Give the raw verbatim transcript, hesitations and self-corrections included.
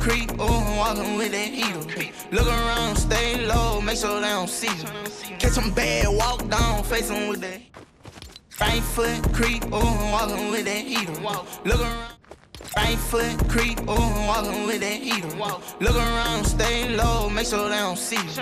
creep, ooh, I'm walking with that heater. Look around, stay low, make sure they don't see you. Catch them bad, walk down, face them with that. Right foot creep, ooh, I'm walking with that heater. Look around. Right foot creep, ooh, I'm walking with that heater. Look around, stay low, make sure they don't see you.